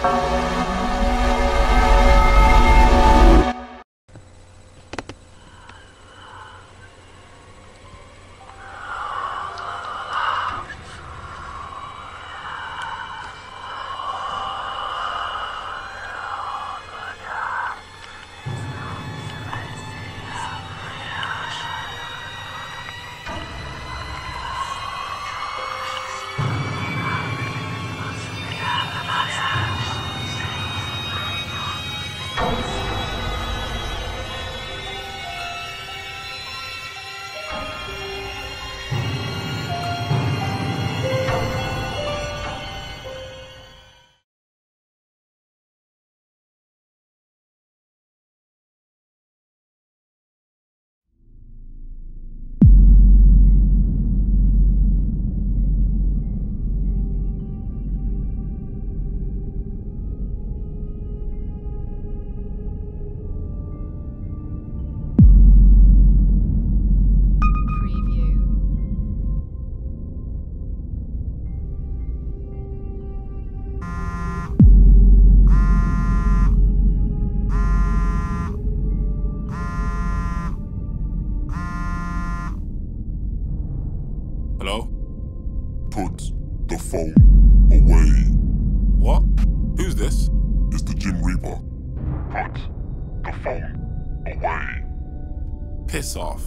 Hello? Put the phone away. What? Who's this? It's the Grim Reaper. Put the phone away. Piss off.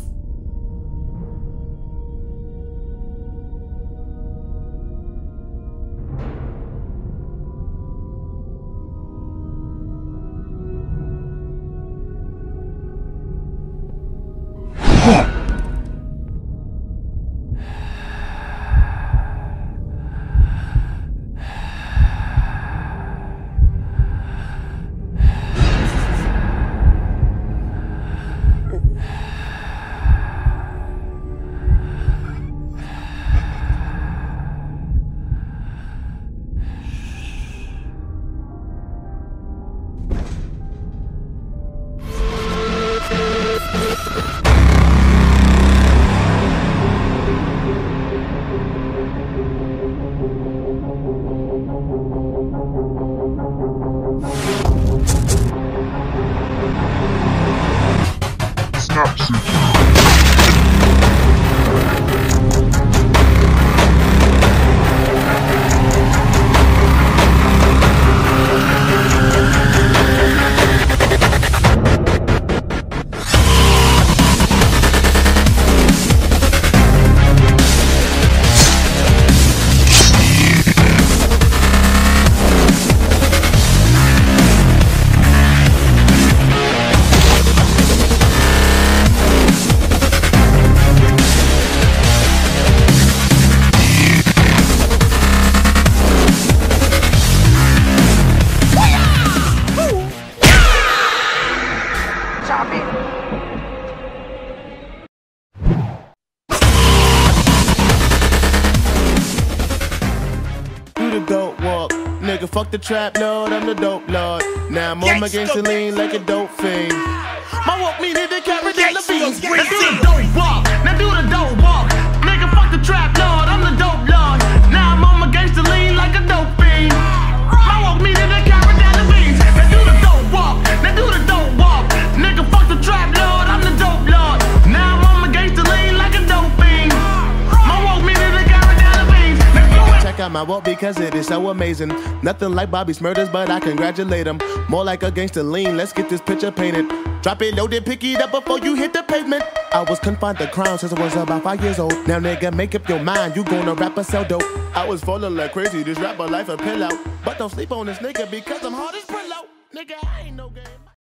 Dope walk, nigga, fuck the trap lord, I'm the dope lord. Now I'm on my gangster lean like a dope fiend. My walk me to the Caradella beans. Now do the dope walk, now do the dope walk. Nigga, fuck the trap lord, I'm the dope lord. Now I'm on my gangster lean like a dope fiend. My walk me to the Caradella beans. Now do the dope walk, now do the dope walk. Nigga, fuck the trap lord, I'm the dope lord. Now I'm on my gangster lean like a dope fiend. My walk me to the Caradella beans. Check out my walk because it is so amazing. Nothing like Bobby's murders, but I congratulate him. More like a gangster lean, let's get this picture painted. Drop it low, then pick it up before you hit the pavement. I was confined to crown since I was about 5 years old. Now nigga, make up your mind, you gonna rap or sell dope. I was falling like crazy, this rapper life a pill out. But don't sleep on this nigga because I'm hard as pillow. Nigga, I ain't no